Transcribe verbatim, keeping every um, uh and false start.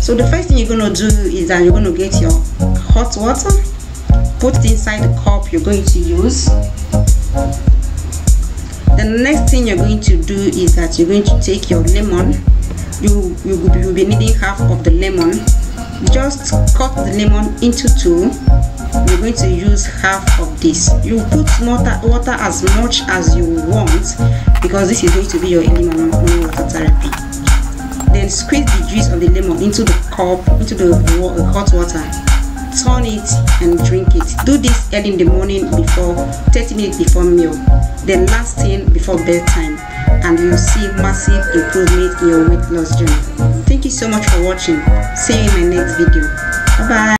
So the first thing you're going to do is that you're going to get your hot water, put it inside the cup you're going to use. The next thing you're going to do is that you're going to take your lemon. You, you will be, you'll be needing half of the lemon. Just cut the lemon into two. You're going to use half of this. You put water, water as much as you want, because this is going to be your early morning water therapy. Then squeeze the juice of the lemon into the cup, into the hot water. Turn it and drink it. Do this early in the morning, before thirty minutes before meal. Then last thing before bedtime, and you'll see massive improvement in your weight loss journey. Thank you so much for watching. See you in my next video. Bye bye.